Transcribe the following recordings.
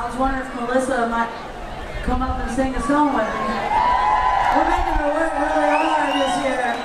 I was wondering if Melissa might come up and sing a song with me. We're making her work really hard this year.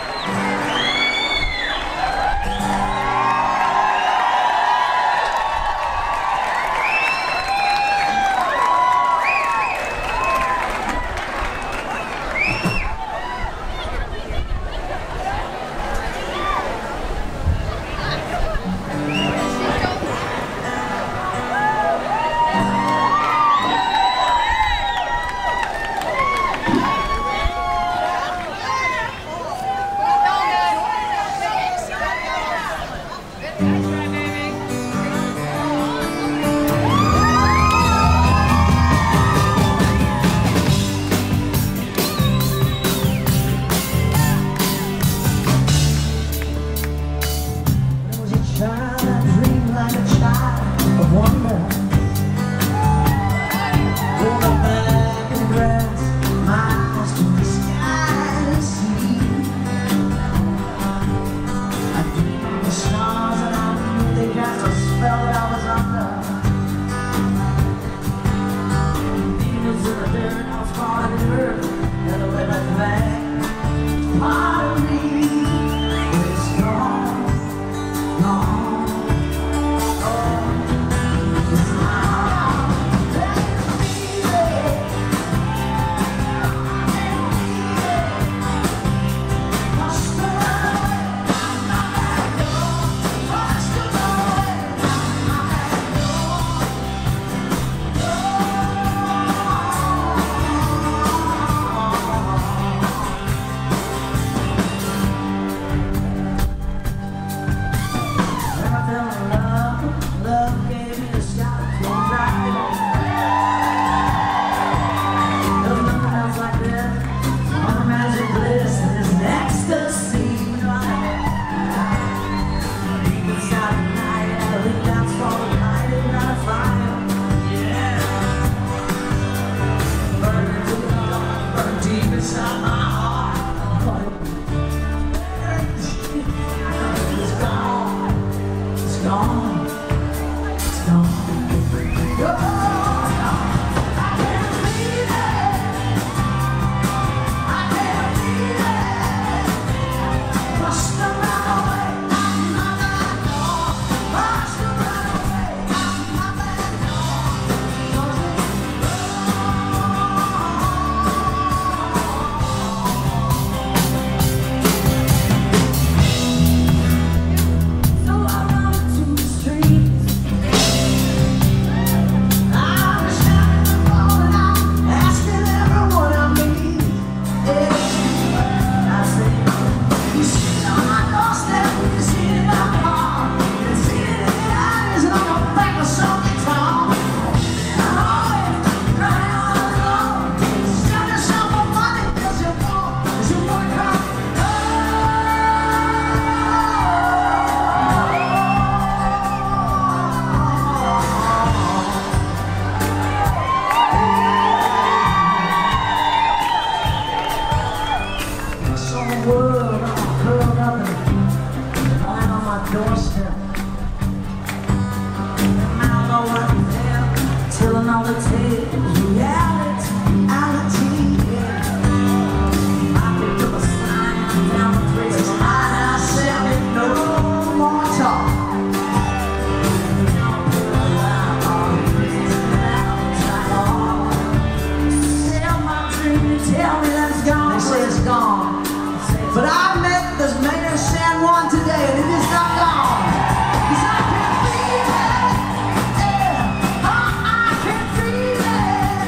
But I met this man in San Juan today, and it is not gone. 'Cause I can feel it, yeah. Oh, I can feel it.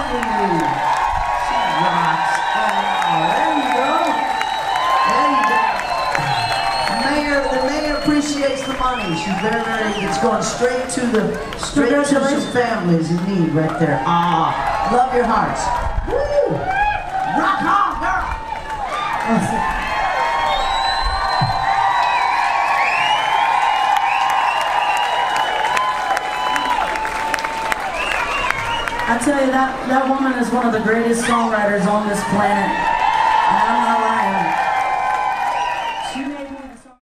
Leigh. She rocks. Oh, there you go. There you go. The mayor appreciates the money. She's it's going straight to some families in need right there. Ah, love your hearts. Woo! Rock on, girl. I tell you, that woman is one of the greatest songwriters on this planet.